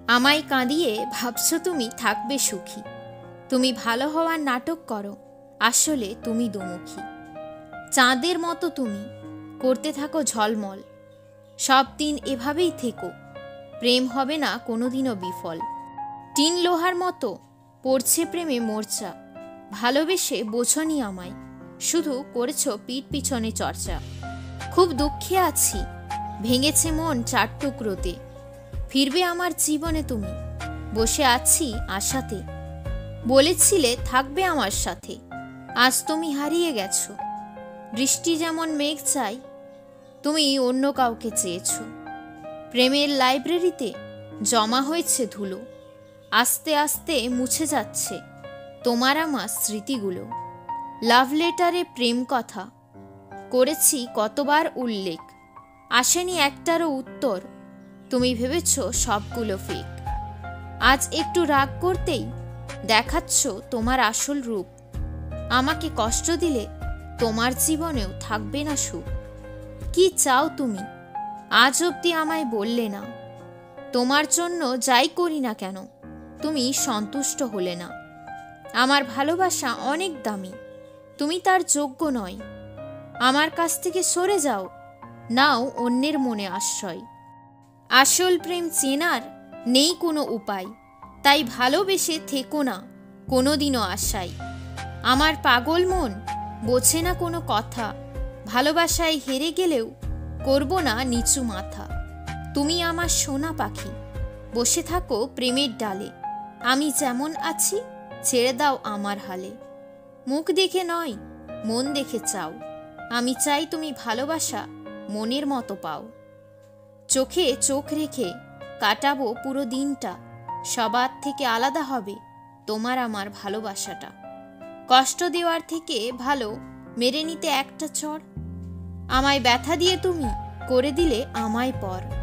আমায় কাঁদিয়ে ভাবছো তুমি থাকবে সুখী। তুমি ভালো হওয়ার নাটক করো, আসলে তুমি দুমুখী। চাঁদের মতো তুমি করতে থাকো ঝলমল, সব দিন এভাবেই থেকো, প্রেম হবে না কোনোদিনও বিফল। টিন লোহার মতো পড়ছে প্রেমে মোর্চা, ভালোবেসে বোঝনি আমায়, শুধু করেছো পিঠ পিছনে চর্চা। খুব দুঃখে আছি, ভেঙেছে মন 4 টুকরোতে, ফিরবে আমার জীবনে তুমি, বসে আছি আশাতে। বলেছিলে থাকবে আমার সাথে, আজ তুমি হারিয়ে গেছো। বৃষ্টি যেমন মেঘ চাই, তুমি অন্য কাউকে চেয়েছো। প্রেমের লাইব্রেরিতে জমা হয়েছে ধুলো, আস্তে আস্তে মুছে যাচ্ছে তোমার আমার স্মৃতিগুলো। লাভ লেটারে প্রেম কথা করেছি কতবার উল্লেখ, আসেনি একটারও উত্তর, তুমি ভেবেছ সবগুলো ফেক। আজ একটু রাগ করতেই দেখাচ্ছ তোমার আসল রূপ, আমাকে কষ্ট দিলে তোমার জীবনেও থাকবে না সুখ। কি চাও তুমি আজ অবধি আমায় বললে না, তোমার জন্য যাই করি না কেন তুমি সন্তুষ্ট হলে না। আমার ভালোবাসা অনেক দামি, তুমি তার যোগ্য নয়, আমার কাছ থেকে সরে যাও, নাও অন্যের মনে আশ্রয়। আসল প্রেম চেনার নেই কোনো উপায়, তাই ভালোবেসে থেকো না কোনোদিনও আশায়। আমার পাগল মন বোঝে না কোনো কথা, ভালোবাসায় হেরে গেলেও করব না নিচু মাথা। তুমি আমার সোনা পাখি, বসে থাকো প্রেমের ডালে, আমি যেমন আছি ছেড়ে দাও আমার হালে। মুখ দেখে নয় মন দেখে চাও, আমি চাই তুমি ভালোবাসা মনের মতো পাও। চোখে চোখ রেখে কাটাবো পুরো দিনটা, সবার থেকে আলাদা হবে তোমার আমার ভালোবাসাটা। কষ্ট দেওয়ার থেকে ভালো মেরে নিতে একটা চড়, আমায় ব্যথা দিয়ে তুমি করে দিলে আমায় পর।